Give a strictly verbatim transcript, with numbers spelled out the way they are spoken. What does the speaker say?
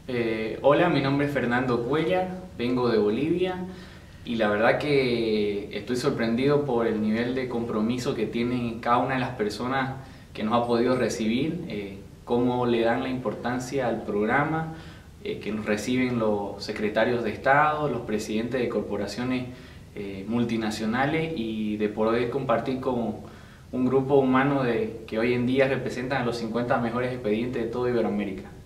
Eh, hola, mi nombre es Fernando Cuellar, vengo de Bolivia y la verdad que estoy sorprendido por el nivel de compromiso que tienen cada una de las personas que nos ha podido recibir, eh, cómo le dan la importancia al programa, eh, que nos reciben los secretarios de Estado, los presidentes de corporaciones eh, multinacionales y de poder compartir con un grupo humano de, que hoy en día representan a los cincuenta mejores expedientes de toda Iberoamérica.